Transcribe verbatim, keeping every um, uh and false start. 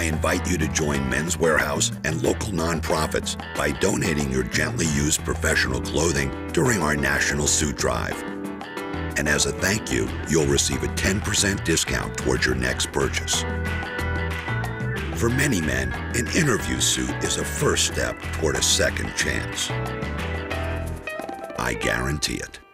invite you to join Men's Wearhouse and local nonprofits by donating your gently used professional clothing during our National Suit Drive. And as a thank you, you'll receive a ten percent discount towards your next purchase. For many men, an interview suit is a first step toward a second chance. I guarantee it.